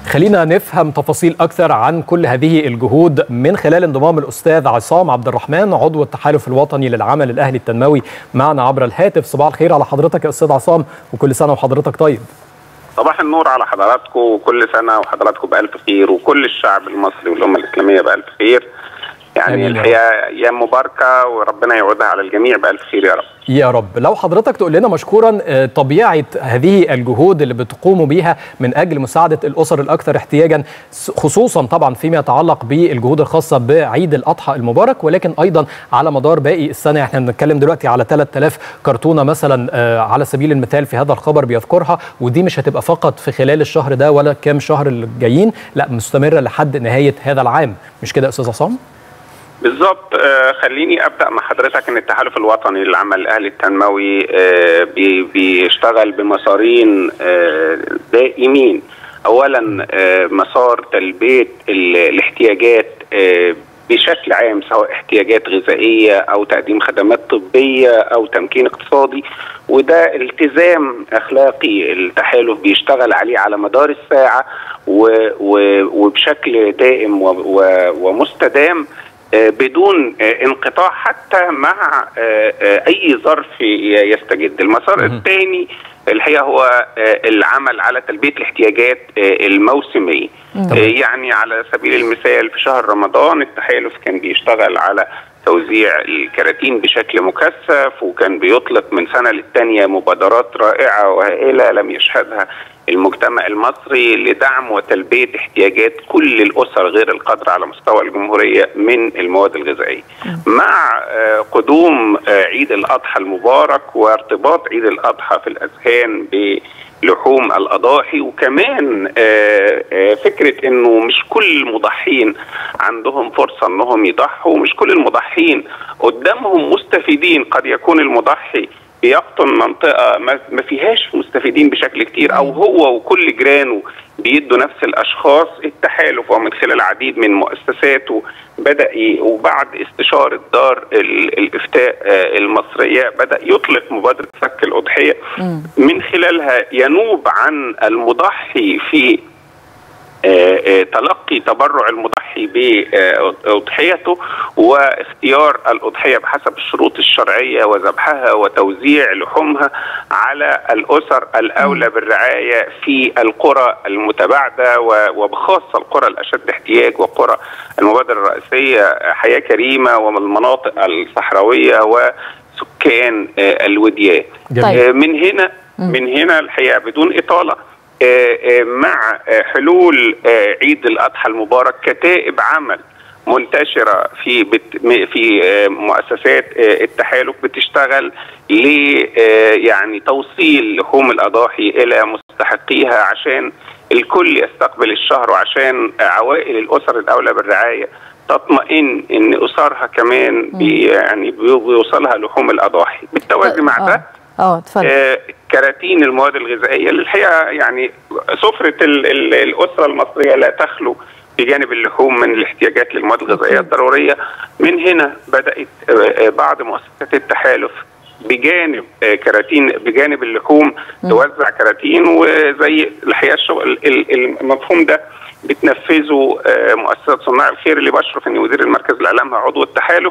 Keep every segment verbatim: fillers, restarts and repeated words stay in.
خلينا نفهم تفاصيل أكثر عن كل هذه الجهود من خلال انضمام الأستاذ عصام عبد الرحمن عضو التحالف الوطني للعمل الأهلي التنموي معنا عبر الهاتف. صباح الخير على حضرتك يا أستاذ عصام، وكل سنة وحضرتك طيب. صباح النور على حضراتكم، وكل سنة وحضراتكم بألف خير، وكل الشعب المصري والأمة الإسلامية بألف خير. يعني الحقيقة أيام مباركة وربنا يعودها على الجميع بألف خير يا رب. يا رب. لو حضرتك تقول لنا مشكورا طبيعة هذه الجهود اللي بتقوموا بيها من أجل مساعدة الأسر الأكثر احتياجا، خصوصا طبعا فيما يتعلق بالجهود الخاصة بعيد الأضحى المبارك، ولكن أيضا على مدار باقي السنة. احنا بنتكلم دلوقتي على ثلاثة آلاف كرتونة مثلا على سبيل المثال في هذا الخبر بيذكرها، ودي مش هتبقى فقط في خلال الشهر ده ولا كام شهر الجايين، لا مستمرة لحد نهاية هذا العام، مش كده يا أستاذ عصام؟ بالظبط. آه خليني ابدا مع حضرتك ان التحالف الوطني للعمل الاهلي التنموي آه بي بيشتغل بمسارين آه دائمين. اولا آه مسار تلبيه الاحتياجات آه بشكل عام، سواء احتياجات غذائيه او تقديم خدمات طبيه او تمكين اقتصادي، وده التزام اخلاقي التحالف بيشتغل عليه على مدار الساعه وبشكل دائم ومستدام بدون انقطاع حتى مع اي ظرف يستجد. المسار الثاني الحقيقه هو العمل على تلبيه الاحتياجات الموسميه. يعني على سبيل المثال في شهر رمضان التحالف كان بيشتغل على توزيع الكراتين بشكل مكثف، وكان بيطلق من سنه للثانيه مبادرات رائعه وهائله لم يشهدها المجتمع المصري لدعم وتلبيه احتياجات كل الاسر غير القادره على مستوى الجمهوريه من المواد الغذائيه. مع قدوم عيد الاضحى المبارك وارتباط عيد الاضحى في الاذهان بلحوم الاضاحي، وكمان فكره انه مش كل المضحين عندهم فرصه انهم يضحوا، مش كل المضحين قدامهم مستفيدين. قد يكون المضحي بيقطن منطقه ما فيهاش مستفيدين بشكل كتير، او هو وكل جيرانه بيدوا نفس الاشخاص. التحالف ومن خلال العديد من مؤسساته بدا وبعد استشاره دار الافتاء المصريه بدا يطلق مبادره فك الاضحيه، من خلالها ينوب عن المضحي في تلقي تبرع المضحي بأضحيته واختيار الأضحية بحسب الشروط الشرعية وذبحها وتوزيع لحومها على الأسر الأولى بالرعاية في القرى المتباعدة، وبخاصة القرى الأشد احتياج وقرى المبادرة الرئيسية حياة كريمة والمناطق الصحراوية وسكان الوديان. من هنا من هنا الحقيقة بدون إطالة، مع حلول عيد الأضحى المبارك كتائب عمل منتشرة في في مؤسسات التحالف بتشتغل ل يعني توصيل لحوم الأضاحي إلى مستحقيها عشان الكل يستقبل الشهر، وعشان عوائل الأسر الأولى بالرعاية تطمئن ان اسرها كمان بي يعني بيوصلها لحوم الاضاحي. بالتوازي مع ده اه اتفضل. كراتين المواد الغذائيه اللي الحقيقه يعني سفره ال ال الاسره المصريه لا تخلو بجانب اللحوم من الاحتياجات للمواد الغذائيه الضروريه. من هنا بدات بعض مؤسسات التحالف بجانب كراتين بجانب اللحوم توزع كراتين، وزي الحقيقه الشغل المفهوم ده بتنفذه مؤسسه صناع الخير اللي بشرف اني وزير المركز الاعلام عضو التحالف.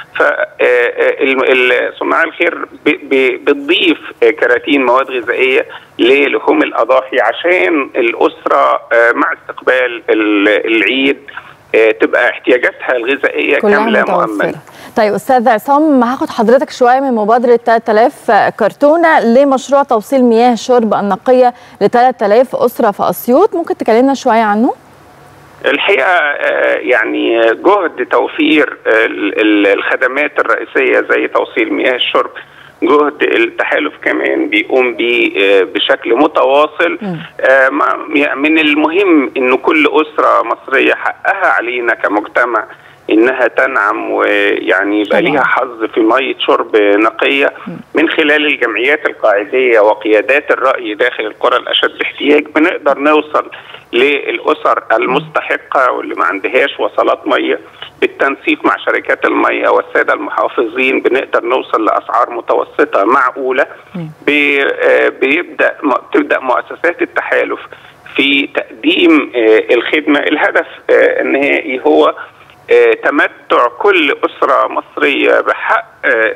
فصناع الخير بتضيف كراتين مواد غذائيه للحوم الاضاحي عشان الاسره مع استقبال العيد تبقى احتياجاتها الغذائيه كامله مؤمنه. طيب استاذ عصام، هاخد حضرتك شويه من مبادره ثلاثة آلاف كرتونه لمشروع توصيل مياه الشرب النقيه ل ثلاثة آلاف اسره في اسيوط، ممكن تكلمنا شويه عنه؟ الحقيقه يعني جهد توفير الخدمات الرئيسيه زي توصيل مياه الشرب جهد التحالف كمان بيقوم بيه بشكل متواصل. من المهم ان كل اسره مصريه حقها علينا كمجتمع انها تنعم ويعني يبقى ليها حظ في ميه شرب نقيه من خلال الجمعيات القاعديه وقيادات الراي داخل القرى الاشد احتياج. بنقدر نوصل للاسر المستحقه واللي ما عندهاش وصلات ميه بالتنسيق مع شركات الميه والساده المحافظين. بنقدر نوصل لاسعار متوسطه معقوله. بيبدا تبدا مؤسسات التحالف في تقديم الخدمة. الهدف النهائي هو تمتع كل أسرة مصرية بحق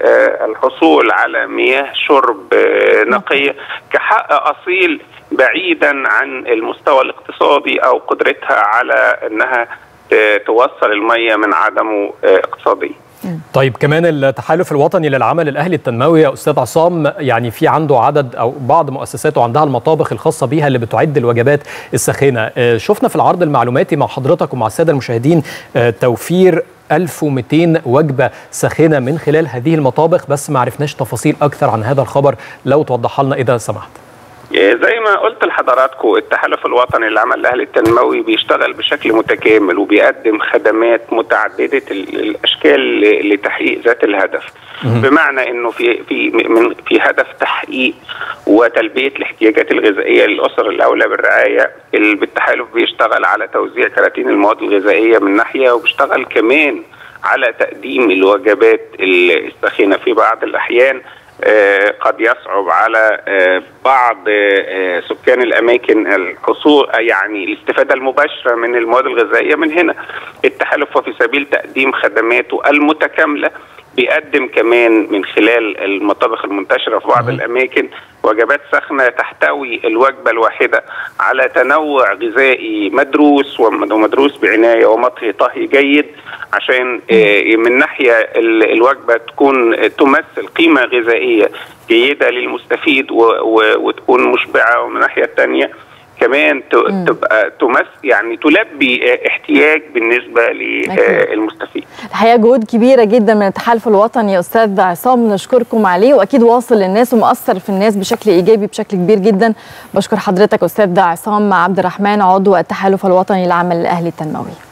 الحصول على مياه شرب نقية كحق أصيل، بعيدا عن المستوى الاقتصادي أو قدرتها على أنها توصل المياه من عدمه اقتصادي. طيب كمان التحالف الوطني للعمل الأهلي التنموي يا أستاذ عصام، يعني في عنده عدد أو بعض مؤسساته عندها المطابخ الخاصة بيها اللي بتعد الوجبات الساخنة. شفنا في العرض المعلوماتي مع حضرتك ومع السادة المشاهدين توفير ألف ومئتين وجبة ساخنة من خلال هذه المطابخ، بس ما عرفناش تفاصيل أكثر عن هذا الخبر، لو توضح لنا إذا سمحت. زي ما قلت لحضراتكم، التحالف الوطني للعمل الاهلي التنموي بيشتغل بشكل متكامل وبيقدم خدمات متعدده الاشكال لتحقيق ذات الهدف. بمعنى انه في في من في هدف تحقيق وتلبيه الاحتياجات الغذائيه للاسر الاولى بالرعايه، بالتحالف بيشتغل على توزيع كراتين المواد الغذائيه من ناحيه، وبيشتغل كمان على تقديم الوجبات الساخنه. في بعض الاحيان آه قد يصعب على آه بعض آه سكان الاماكن الحصول يعني الاستفاده المباشره من المواد الغذائيه من هنا. التحالف وفي سبيل تقديم خدماته المتكامله بيقدم كمان من خلال المطابخ المنتشره في بعض الاماكن وجبات ساخنه تحتوي الوجبه الواحده على تنوع غذائي مدروس ومدروس بعنايه ومطهي طهي جيد، عشان من ناحيه الوجبه تكون تمثل قيمه غذائيه جيده للمستفيد وتكون مشبعه، ومن الناحيه الثانيه كمان تبقى تمثل يعني تلبي احتياج بالنسبه للمستفيد. الحقيقه جهود كبيره جدا من التحالف الوطني يا استاذ عصام، نشكركم عليه، واكيد واصل للناس ومؤثر في الناس بشكل ايجابي بشكل كبير جدا. بشكر حضرتك استاذ عصام عبد الرحمن، عضو التحالف الوطني للعمل الاهلي التنموي.